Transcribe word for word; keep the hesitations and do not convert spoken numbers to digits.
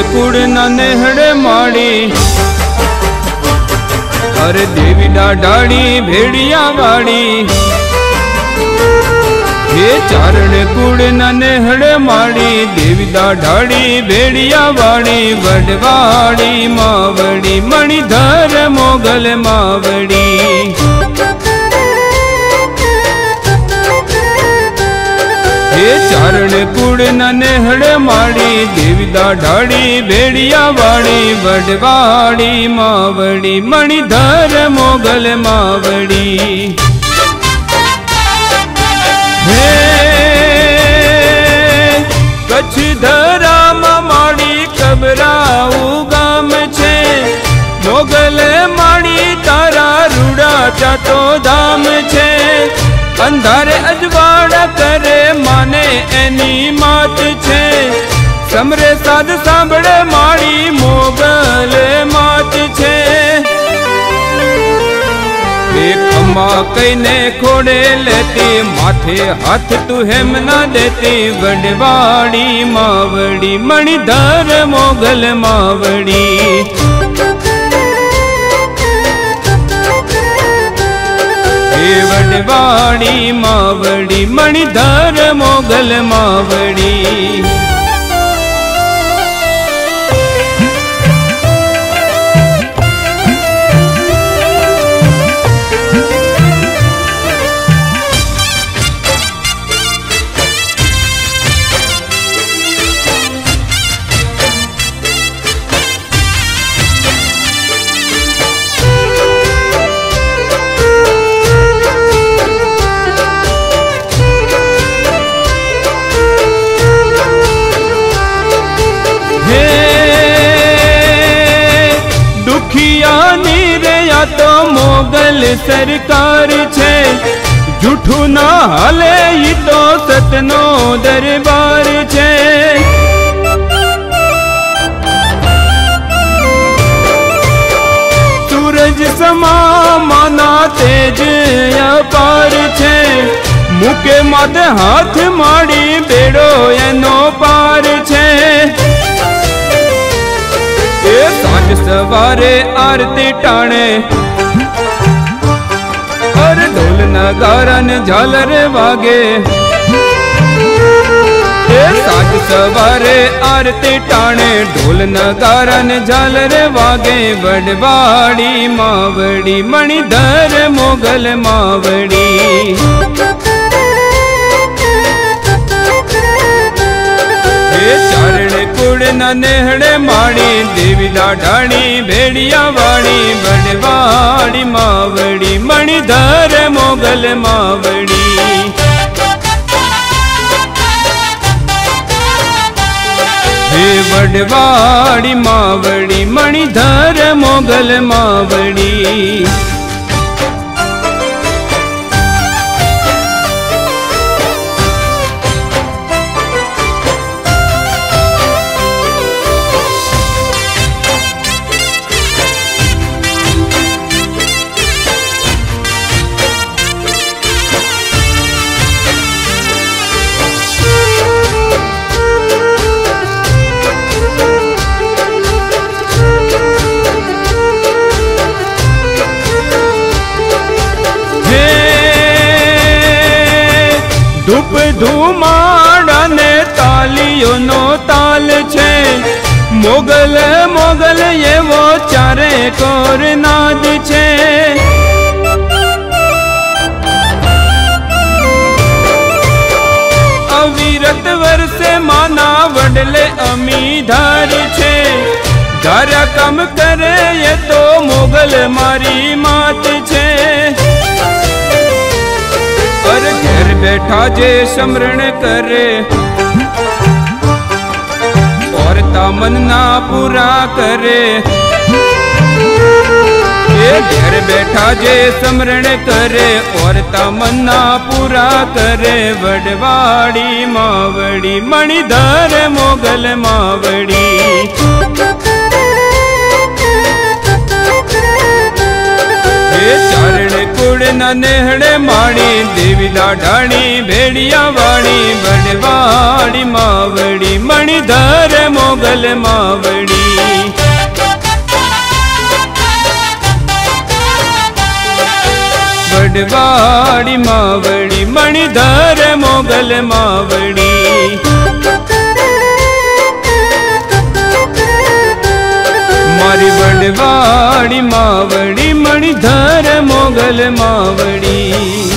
कूड़ न नेहड़े माड़ी, अरे देवी डाढ़ी भेड़िया वाड़ी। ये चारण कूड़ न नेहड़े माड़ी, देवी डाढ़ी भेड़िया वाड़ी। वडवाड़ी मावड़ी मणिधर मोगल मावड़ी। ये चारण कूड़ न नेहड़े माड़ी, देवी डाढ़ी भेड़िया वाड़ी। वडवाड़ी मावड़ी मणिधर मोगल मावड़ी। हे कच्छ धरा माड़ी कबराऊ गाम छे, मोगल माड़ी तारा रूड़ा चातो धाम छे। अंधारे अजवाड़ा करे माने एनी मात छे, समरे साध सांभळे माड़ी मोगल मात छे। खम्मा कईने खोड़े लेती, माथे हाथ तू हेम न देती। वडवाड़ी मावड़ी मणिधर मोगल मावड़ी। हे वडवाड़ी मावड़ी मणिधर मोगल मावड़ी। तो मोगल सरकार छे, झूठू ना हाले ही तो सतनो दरबार छे। सूरज समा माना तेज अपार छे, मुके माथे हाथ माड़ी बेड़ो एनो पार छे। सांझ सवारे आरती टाणे, और ढोल नगारा ने झालर वागे। सांझ सवारे आरती टाणे, ढोल नगारा ने झालर वागे। वडवाड़ी मावड़ी मणिधर मोगल मावड़ी। चारण कूड़ न नेहड़े माड़ी, देवी डाढ़ी भेड़िया वाड़ी। वडवाड़ी मावड़ी मणिधर मोगल मावड़ी। हे वडवाड़ी मावड़ी मणिधर मोगल मावड़ी। धूप धूमाड़ा ने तालियों नो ताल छे, मोगल मोगल ये वो चारे कोर नाद छे। अविरत वर्षे माना वडले अमीधार छे, धारा कम करे ये तो मोगल मारी मात छे। और घर बैठा जे स्मरण करे, और तामन ना पूरा करे। ये घर बैठा जे स्मरण करे, और तमन्ना पूरा करे। वडवाड़ी मावड़ी मणिधर मोगल मावड़ी। चारण कुड़ न सनेहड़े माड़ी देवी लाडाणी भेड़िया वाणी बड़वाड़ी मावड़ी मणिधर मोगल मावड़ी बड़वाड़ी मावड़ी मणिधर मोगल मावड़ी मारी बड़वाड़ी मावड़ी मणिधर मोगल मावड़ी।